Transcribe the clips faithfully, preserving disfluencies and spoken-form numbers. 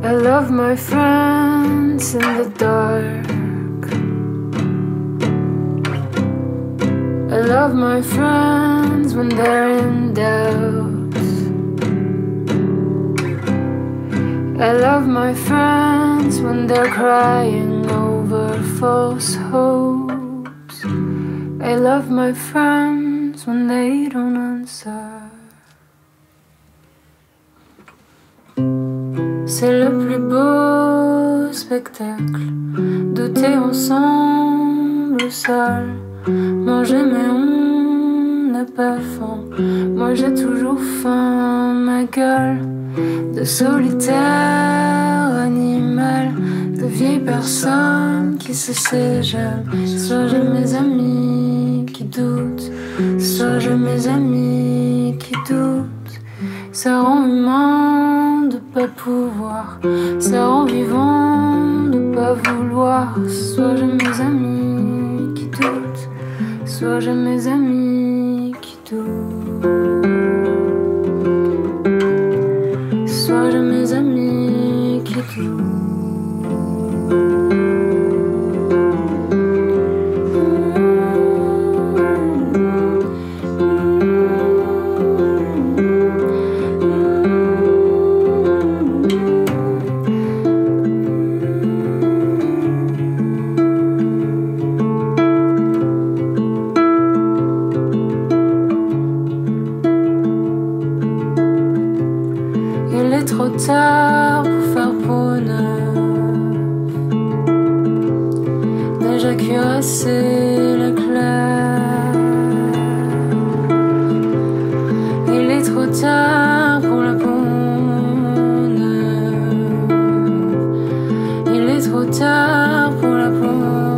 I love my friends in the dark. I love my friends when they're in doubt. I love my friends when they're crying over false hopes. I love my friends when they don't answer. C'est le plus beau spectacle, douter ensemble au sol, manger mais on n'a pas faim. Moi j'ai toujours faim, ma gueule de solitaire animal, de vieille personne qui se sait jamais. Soit j'ai mes amis qui doutent, soit j'ai mes amis qui doutent. Ça rend humain de pas pouvoir, ça rend vivant de pas vouloir. Soit j'ai mes amis qui doutent, soit j'ai mes amis qui doutent. Soit j'ai mes amis qui doutent. Trop tard pour faire peau neuve, déjà cuirassé la claire. Il est trop tard pour la peau neuve. Il est trop tard pour la peau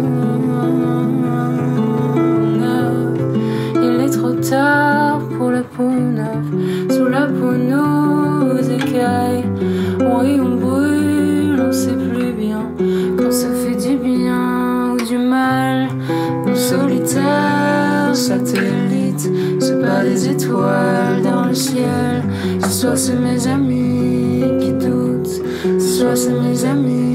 neuve. Il est trop tard pour la peau neuve. Sous la peau nous écailles. Oui, on brûle, on sait plus bien quand ça fait du bien ou du mal. Nos solitaires satellites, c'est pas des étoiles dans le ciel. Soit c'est mes amis qui doutent, soit c'est mes amis